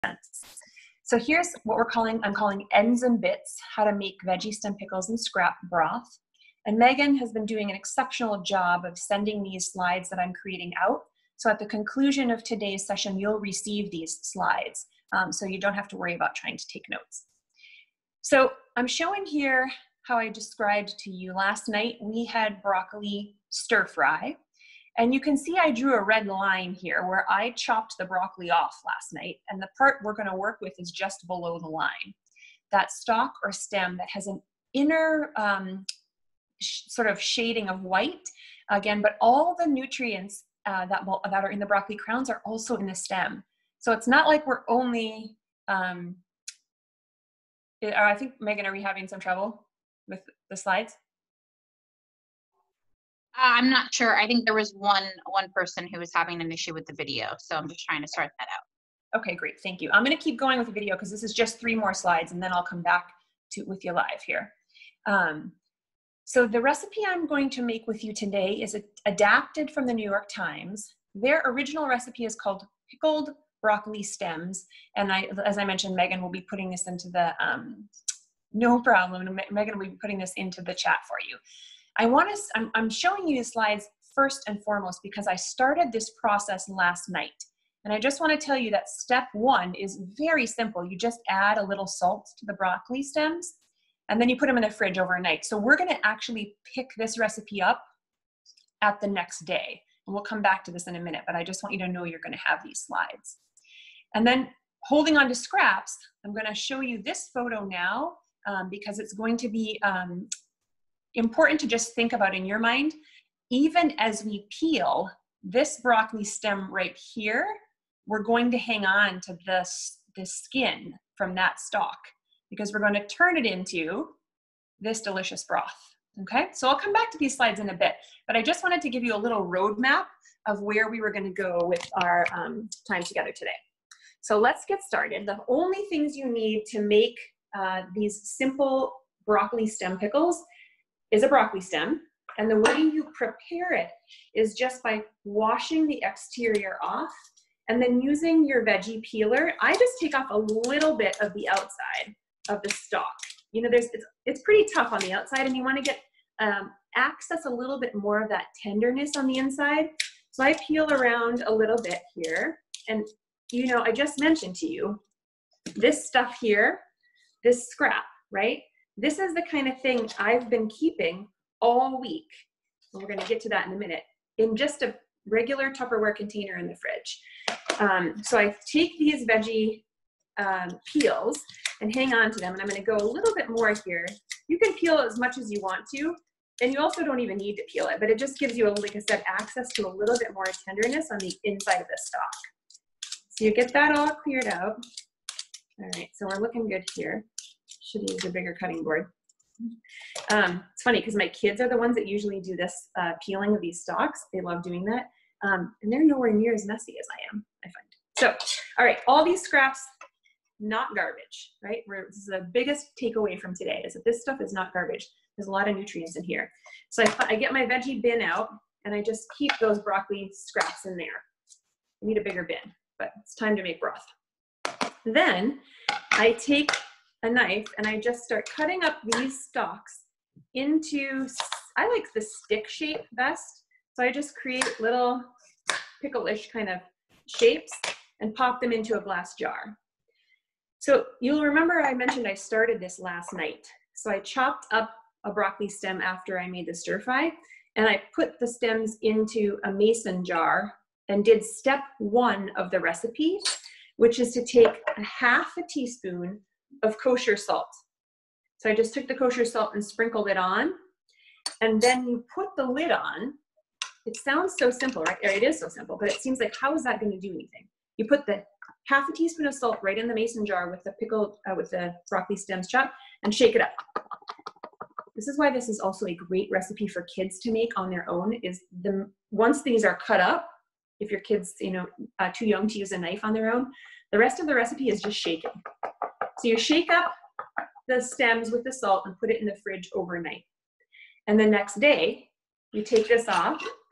sense. So here's what I'm calling ends and bits, how to make veggie stem pickles and scrap broth. And Megan has been doing an exceptional job of sending these slides that I'm creating out. So at the conclusion of today's session, you'll receive these slides. So you don't have to worry about trying to take notes. So I'm showing here how I described to you last night. We had broccoli stir fry. And you can see I drew a red line here where I chopped the broccoli off last night. And the part we're going to work with is just below the line. That stalk or stem that has an inner sort of shading of white, again, but all the nutrients that are in the broccoli crowns are also in the stem. So it's not like we're only, I think, Megan, are we having some trouble with the slides? I'm not sure. I think there was one person who was having an issue with the video, so I'm just trying to sort that out. Okay, great, thank you. I'm gonna keep going with the video because this is just 3 more slides and then I'll come back with you live here. So the recipe I'm going to make with you today is adapted from the New York Times. Their original recipe is called pickled broccoli stems. And as I mentioned, Megan will be putting this into the, no problem, Megan will be putting this into the chat for you. I'm showing you the slides first and foremost because I started this process last night. And I just want to tell you that step 1 is very simple. You just add a little salt to the broccoli stems and then you put them in the fridge overnight. So we're going to actually pick this recipe up at the next day. And we'll come back to this in a minute, but I just want you to know you're going to have these slides. And then holding on to scraps, I'm going to show you this photo now because it's going to be important to just think about in your mind. Even as we peel this broccoli stem right here, we're going to hang on to the skin from that stalk because we're going to turn it into this delicious broth. Okay, so I'll come back to these slides in a bit, but I just wanted to give you a little roadmap of where we were going to go with our time together today. So let's get started. The only things you need to make these simple broccoli stem pickles is a broccoli stem. And the way you prepare it is just by washing the exterior off and then using your veggie peeler. I just take off a little bit of the outside of the stalk. You know, it's pretty tough on the outside and you want to get access a little bit more of that tenderness on the inside. So I peel around a little bit here. And, you know, I just mentioned to you, this stuff here, this scrap, right? This is the kind of thing I've been keeping all week. And we're going to get to that in a minute, in just a regular Tupperware container in the fridge. So I take these veggie peels and hang on to them. And I'm going to go a little bit more here. You can peel as much as you want to. And you also don't even need to peel it, but it just gives you, like I said, access to a little bit more tenderness on the inside of the stalk. So you get that all cleared out. All right, so we're looking good here. Should use a bigger cutting board. It's funny because my kids are the ones that usually do this peeling of these stalks. They love doing that. And they're nowhere near as messy as I am, I find. So, all right, all these scraps, not garbage, right? This is the biggest takeaway from today is that this stuff is not garbage. There's a lot of nutrients in here. So I get my veggie bin out and I just keep those broccoli scraps in there. I need a bigger bin, but it's time to make broth. Then I take a knife and I just start cutting up these stalks into, I like the stick shape best. So I just create little pickle-ish kind of shapes and pop them into a glass jar. So you'll remember I mentioned I started this last night. So I chopped up a broccoli stem after I made the stir fry, and I put the stems into a mason jar and did step 1 of the recipe, which is to take a half a teaspoon of kosher salt. So I just took the kosher salt and sprinkled it on, and then you put the lid on. It sounds so simple, right? It is so simple, but it seems like, how is that going to do anything? You put the half a teaspoon of salt right in the mason jar with the with the broccoli stems chopped and shake it up. This is why this is also a great recipe for kids to make on their own, is once these are cut up, if your kid's, you know, too young to use a knife on their own, the rest of the recipe is just shaking. So you shake up the stems with the salt and put it in the fridge overnight. And the next day, you take this off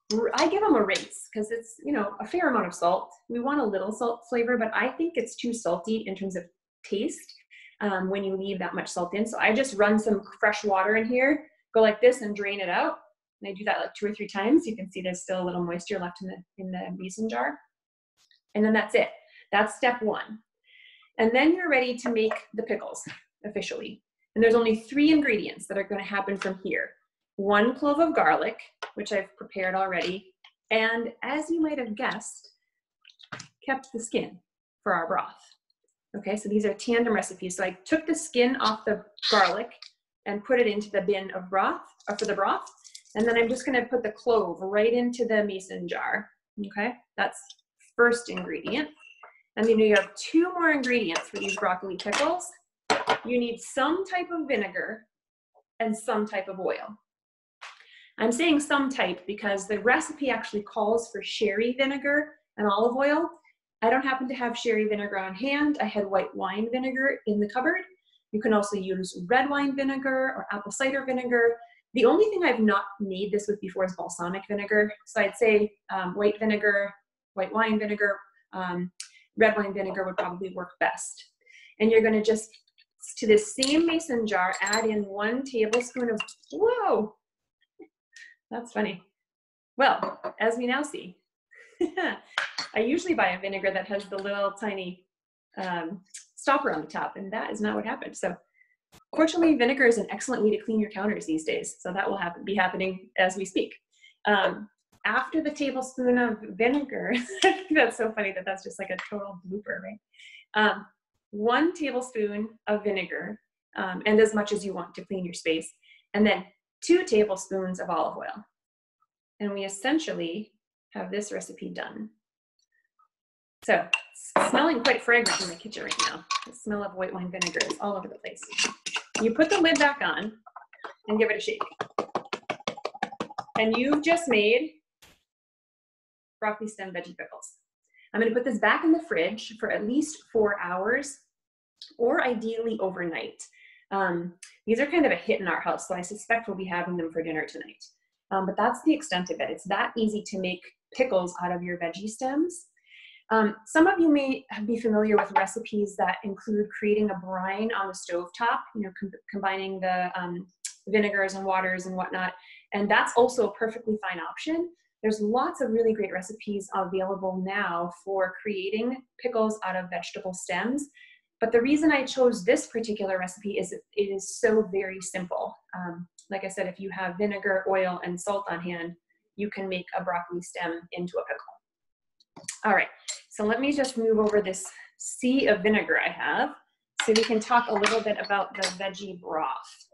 I give them a race because it's, you know, a fair amount of salt. We want a little salt flavor, but I think it's too salty in terms of taste when you leave that much salt in. So I just run some fresh water in here, go like this and drain it out. And I do that like 2 or 3 times. You can see there's still a little moisture left in the mason jar. And then that's it. That's step 1. And then you're ready to make the pickles officially. And there's only 3 ingredients that are going to happen from here. 1 clove of garlic, which I've prepared already, and as you might have guessed, kept the skin for our broth. Okay, so these are tandem recipes. So I took the skin off the garlic and put it into the bin of broth, or for the broth, and then I'm just going to put the clove right into the mason jar. Okay, that's first ingredient. And then you have 2 more ingredients for these broccoli pickles. You need some type of vinegar and some type of oil. I'm saying some type because the recipe actually calls for sherry vinegar and olive oil. I don't happen to have sherry vinegar on hand. I had white wine vinegar in the cupboard. You can also use red wine vinegar or apple cider vinegar. The only thing I've not made this with before is balsamic vinegar. So I'd say white vinegar, white wine vinegar, red wine vinegar would probably work best. And you're going to just, to this same mason jar, add in 1 tablespoon of, whoa, that's funny. Well, as we now see, I usually buy a vinegar that has the little tiny stopper on the top, and that is not what happened. So fortunately, vinegar is an excellent way to clean your counters these days. So that will be happening as we speak. After the tablespoon of vinegar, that's so funny that that's just like a total blooper, right? 1 tablespoon of vinegar, and as much as you want to clean your space, and then 2 tablespoons of olive oil. And we essentially have this recipe done. So it's smelling quite fragrant in the kitchen right now. The smell of white wine vinegar is all over the place. You put the lid back on and give it a shake. And you've just made broccoli stem veggie pickles. I'm going to put this back in the fridge for at least 4 hours, or ideally overnight. These are kind of a hit in our house, so I suspect we'll be having them for dinner tonight. But that's the extent of it. It's that easy to make pickles out of your veggie stems. Some of you may be familiar with recipes that include creating a brine on the stovetop, you know, combining the vinegars and waters and whatnot. And that's also a perfectly fine option. There's lots of really great recipes available now for creating pickles out of vegetable stems. But the reason I chose this particular recipe is it is so very simple. Like I said, if you have vinegar, oil, and salt on hand, you can make a broccoli stem into a pickle. All right, so let me just move over this sea of vinegar I have so we can talk a little bit about the veggie broth.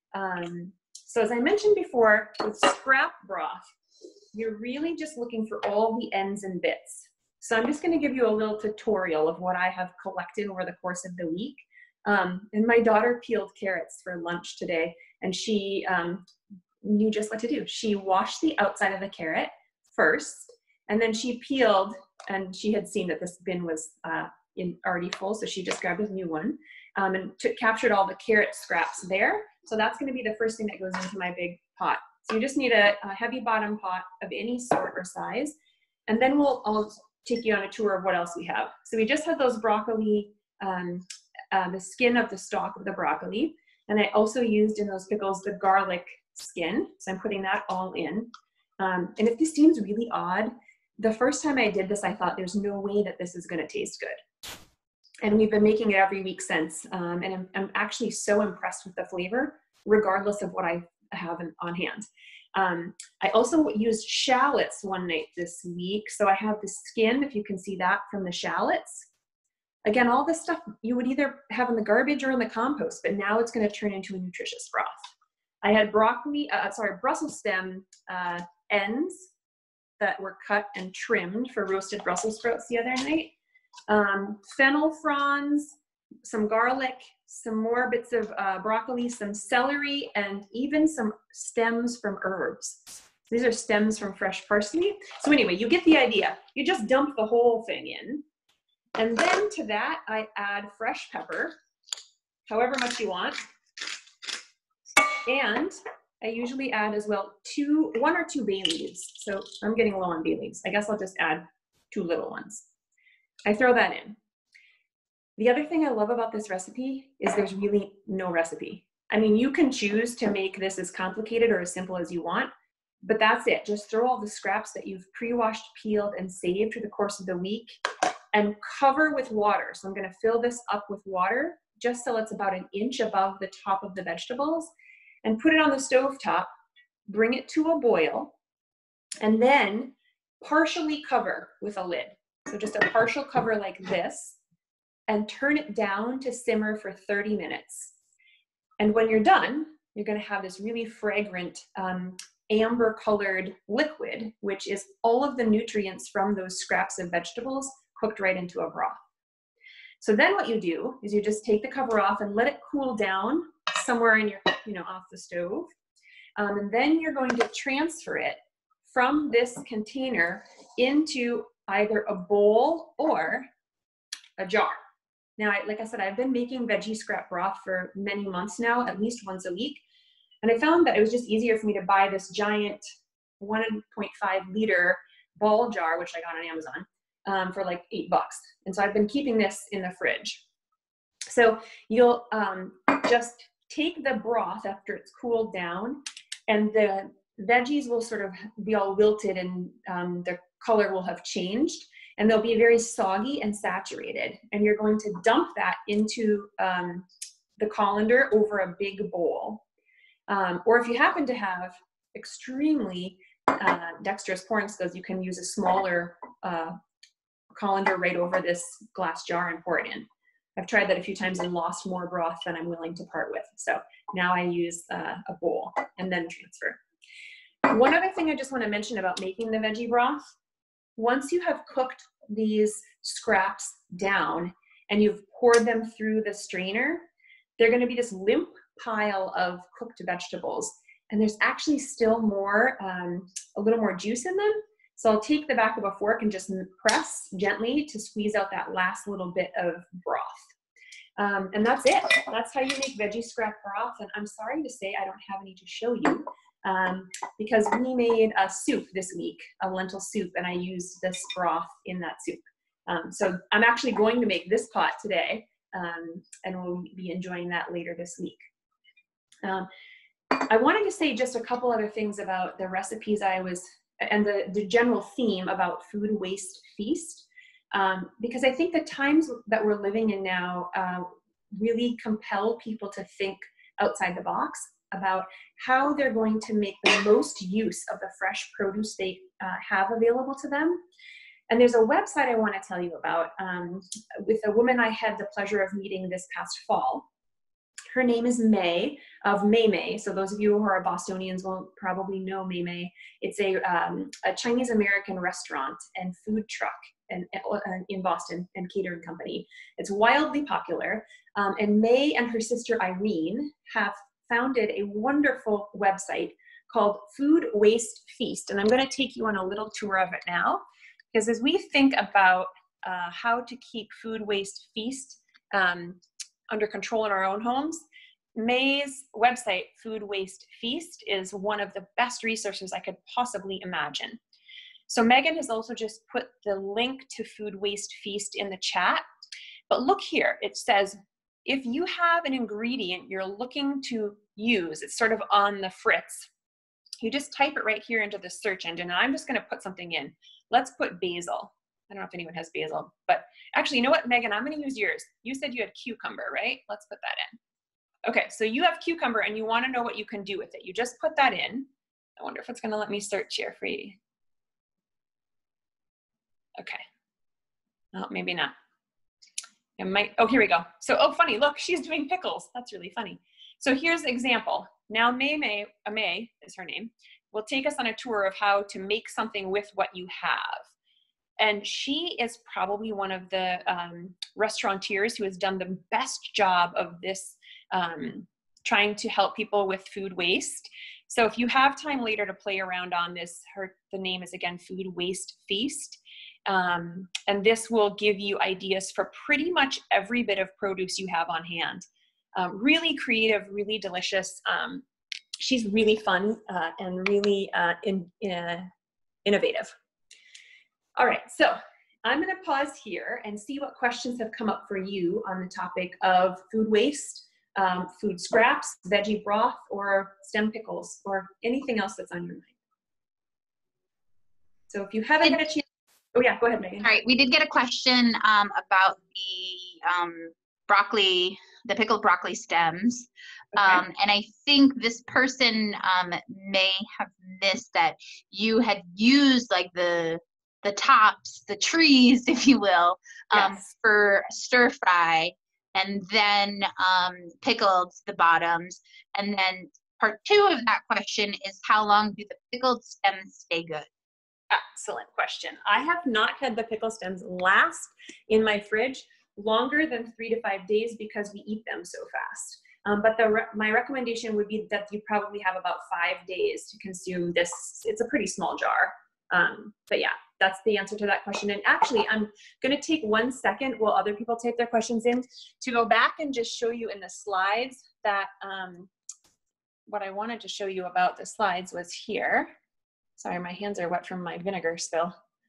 So as I mentioned before, with scrap broth, you're really just looking for all the ends and bits. So I'm just going to give you a little tutorial of what I have collected over the course of the week. And my daughter peeled carrots for lunch today, and she knew just what to do. She washed the outside of the carrot first, and then she peeled, and she had seen that this bin was already full, so she just grabbed a new one and captured all the carrot scraps there. So that's going to be the first thing that goes into my big pot. So you just need a heavy bottom pot of any sort or size, and then I'll take you on a tour of what else we have. So we just had those broccoli, the skin of the stalk of the broccoli, and I also used in those pickles the garlic skin, so I'm putting that all in. And if this seems really odd, the first time I did this, I thought there's no way that this is going to taste good. And we've been making it every week since, and I'm actually so impressed with the flavor, regardless of what I have on hand. I also used shallots one night this week. So I have the skin, if you can see that, from the shallots. Again, all this stuff you would either have in the garbage or in the compost, but now it's going to turn into a nutritious broth. I had Brussels stem ends that were cut and trimmed for roasted Brussels sprouts the other night. Fennel fronds, some garlic, some more bits of broccoli, some celery, and even some stems from herbs. These are stems from fresh parsley. So anyway, you get the idea. You just dump the whole thing in. And then to that, I add fresh pepper, however much you want. And I usually add as well 1 or 2 bay leaves. So I'm getting low on bay leaves. I guess I'll just add 2 little ones. I throw that in. The other thing I love about this recipe is there's really no recipe. I mean, you can choose to make this as complicated or as simple as you want, but that's it. Just throw all the scraps that you've pre-washed, peeled, and saved through the course of the week and cover with water. So I'm going to fill this up with water just so it's about 1 inch above the top of the vegetables, and put it on the stove top, bring it to a boil, and then partially cover with a lid. So just a partial cover like this, and turn it down to simmer for 30 minutes. And when you're done, you're going to have this really fragrant amber colored liquid, which is all of the nutrients from those scraps of vegetables cooked right into a broth. So then what you do is you just take the cover off and let it cool down somewhere in your, off the stove. And then you're going to transfer it from this container into either a bowl or a jar. Now, like I said, I've been making veggie scrap broth for many months now, at least once a week. And I found that it was just easier for me to buy this giant 1.5 liter ball jar, which I got on Amazon, for like $8. And so I've been keeping this in the fridge. So you'll just take the broth after it's cooled down, and the veggies will sort of be all wilted, and the color will have changed, and they'll be very soggy and saturated. And you're going to dump that into the colander over a big bowl. Or if you happen to have extremely dexterous pouring skills, you can use a smaller colander right over this glass jar and pour it in. I've tried that a few times and lost more broth than I'm willing to part with. So now I use a bowl and then transfer. One other thing I just want to mention about making the veggie broth: once you have cooked these scraps down and you've poured them through the strainer, they're going to be this limp pile of cooked vegetables. And there's actually still more, a little more juice in them. So I'll take the back of a fork and just press gently to squeeze out that last little bit of broth. And that's it. That's how you make veggie scrap broth. And I'm sorry to say I don't have any to show you, because we made a soup this week, a lentil soup, and I used this broth in that soup. So I'm actually going to make this pot today, and we'll be enjoying that later this week. I wanted to say just a couple other things about the recipes and the general theme about food waste feast, because I think the times that we're living in now really compel people to think outside the box about how they're going to make the most use of the fresh produce they have available to them. And there's a website I want to tell you about with a woman I had the pleasure of meeting this past fall. Her name is May of May. So those of you who are Bostonians will probably know May. It's a Chinese-American restaurant and food truck in Boston and catering company. It's wildly popular. And May and her sister Irene have founded a wonderful website called Food Waste Feast. And I'm going to take you on a little tour of it now, because as we think about how to keep food waste feast under control in our own homes, May's website, Food Waste Feast, is one of the best resources I could possibly imagine. So Megan has also just put the link to Food Waste Feast in the chat. But look here, it says, if you have an ingredient you're looking to use, it's sort of on the fritz, you just type it right here into the search engine. And I'm just going to put something in. Let's put basil. I don't know if anyone has basil, but actually, you know what, Megan, I'm going to use yours. You said you had cucumber, right? Let's put that in. Okay, so you have cucumber and you want to know what you can do with it. You just put that in. I wonder if it's going to let me search here for you. Okay. Oh, maybe not. It might. Oh, here we go. So, oh, funny. Look, she's doing pickles. That's really funny. So here's an example. Now, May is her name, will take us on a tour of how to make something with what you have. And she is probably one of the restaurateurs who has done the best job of this, trying to help people with food waste. So if you have time later to play around on this, the name is again Food Waste Feast. And this will give you ideas for pretty much every bit of produce you have on hand. Really creative, really delicious. she's really fun and really innovative. All right, so I'm going to pause here and see what questions have come up for you on the topic of food waste, food scraps, veggie broth, or stem pickles, or anything else that's on your mind. So if you haven't had a chance, oh yeah, go ahead, Megan. All right, we did get a question about the broccoli, the pickled broccoli stems. Okay. And I think this person may have missed that you had used like the tops, the trees, if you will, Yes. for stir fry, and then pickled the bottoms. And then part 2 of that question is, how long do the pickled stems stay good? Excellent question. I have not had the pickle stems last in my fridge longer than 3 to 5 days because we eat them so fast. But my recommendation would be that you probably have about 5 days to consume this. It's a pretty small jar. But yeah, that's the answer to that question. And actually, I'm going to take 1 second while other people type their questions in to go back and just show you in the slides that what I wanted to show you about the slides was here. Sorry, my hands are wet from my vinegar spill.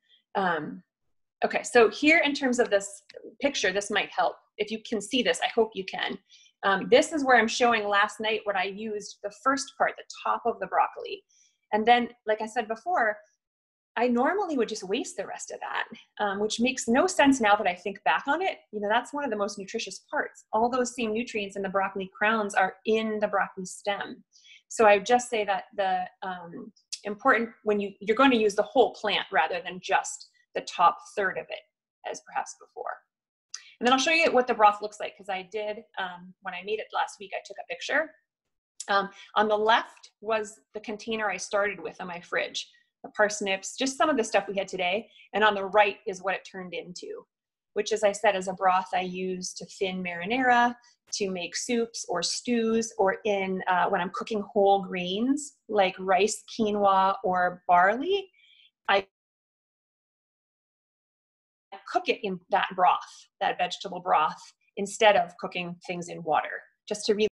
Okay, so here in terms of this picture, this might help. If you can see this, I hope you can. This is where I'm showing last night what I used the first part, the top of the broccoli. And then, like I said before, I normally would just waste the rest of that, which makes no sense now that I think back on it. You know, that's one of the most nutritious parts. All those same nutrients in the broccoli crowns are in the broccoli stem. So I would just say that the important, when you're going to use the whole plant rather than just the top third of it, as perhaps before. And then I'll show you what the broth looks like, because I did, when I made it last week, I took a picture. On the left was the container I started with on my fridge, the parsnips, just some of the stuff we had today. And on the right is what it turned into, which, as I said, is a broth I use to thin marinara, to make soups or stews, or in when I'm cooking whole grains like rice, quinoa, or barley. I cook it in that broth, that vegetable broth, instead of cooking things in water, just to really